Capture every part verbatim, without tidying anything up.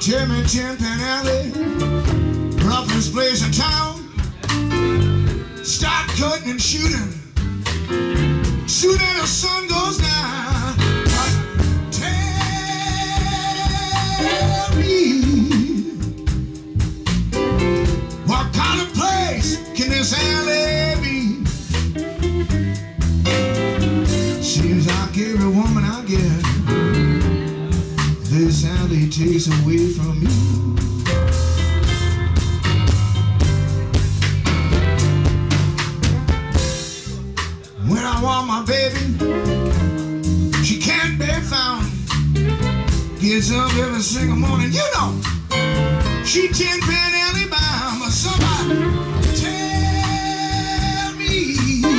Jimmy Timpanelli, roughest place in town. Start cutting and shooting, soon as the sun goes down. But tell me, what kind of place can this alley be? Seems like every woman I get, this alley takes away from me. When I want my baby, she can't be found. Gets up every single morning, you know, she Timpanelli bound. But somebody tell me,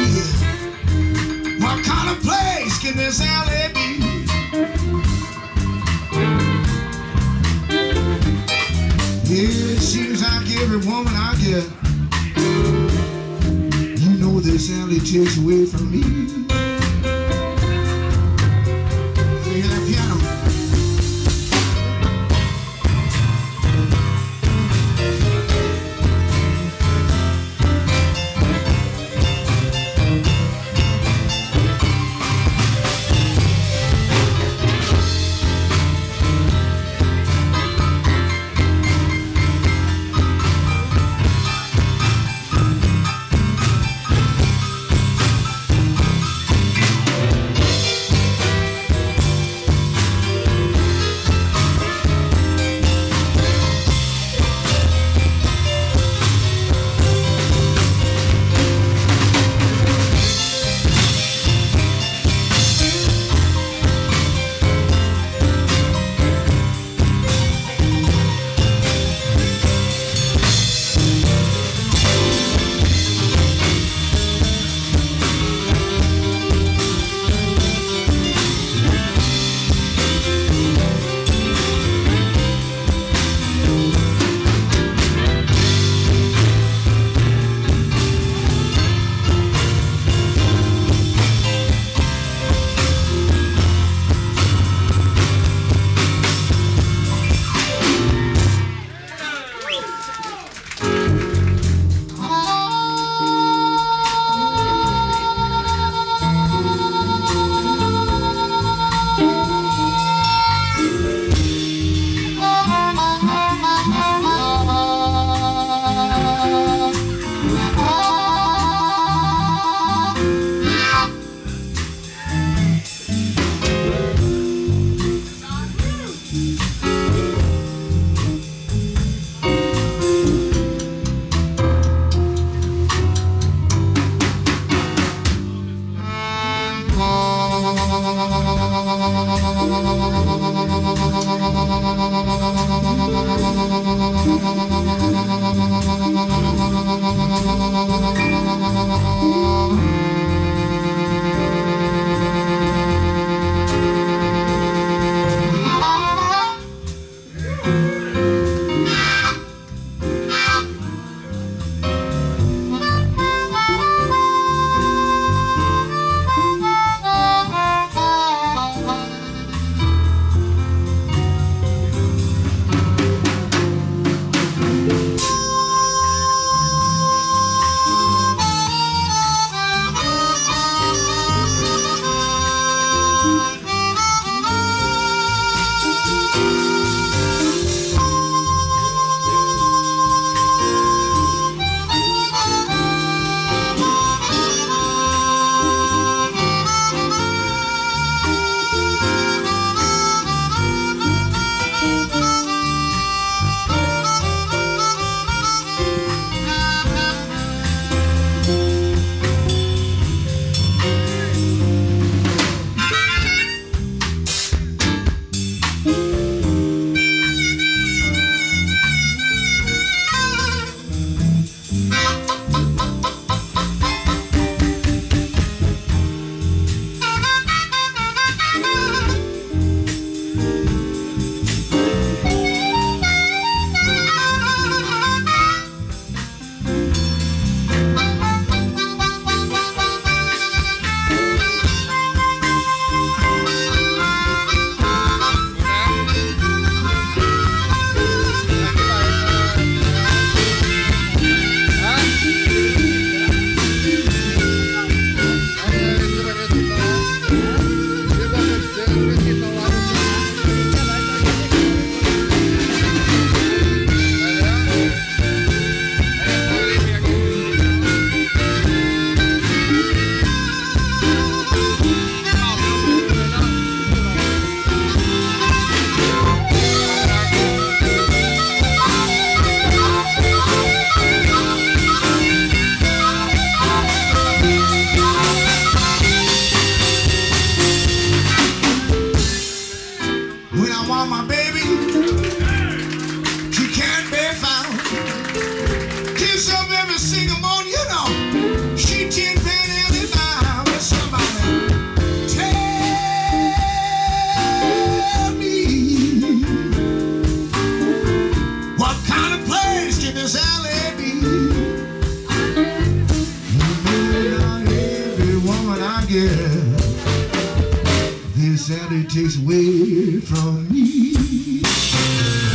what kind of place can this alley be? Yeah, it seems like every woman I get, you know, this alley takes away from me. Hear that piano? want my baby, she can't be found. Kiss up every single morning, you know, she tin pan alley bound. But somebody tell me, what kind of place can this alley be? Not every woman I get, this alley takes away from me.